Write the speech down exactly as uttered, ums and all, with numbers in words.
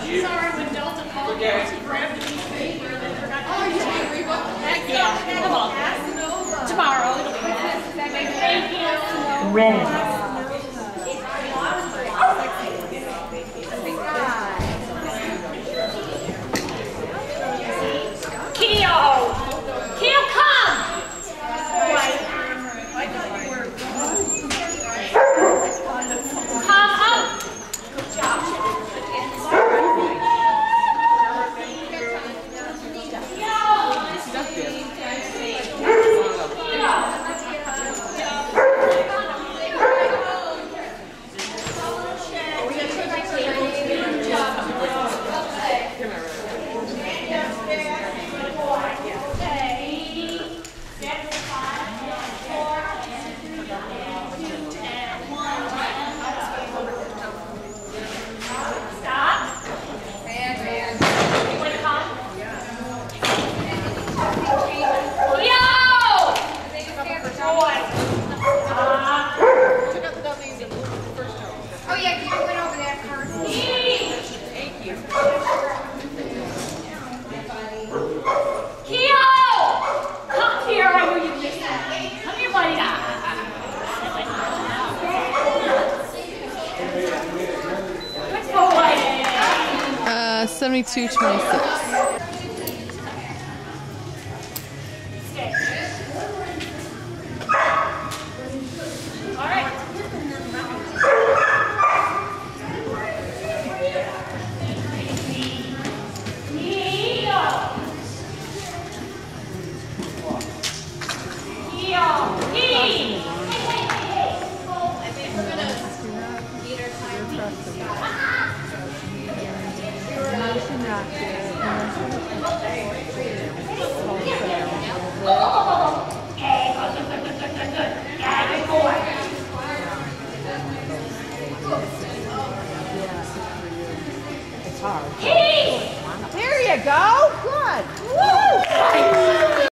Sorry, when Delta called me, she grabbed a piece of paper and then forgot to do it. Heck yeah, come on. Tomorrow it'll be fine. Thank you. Red. Keo! Keo, come! Come up! Good job. Uh, seventy-two twenty-six. There you go. Good. Woo!